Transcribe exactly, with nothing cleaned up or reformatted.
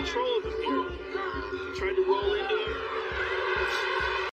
control of the field. He tried to roll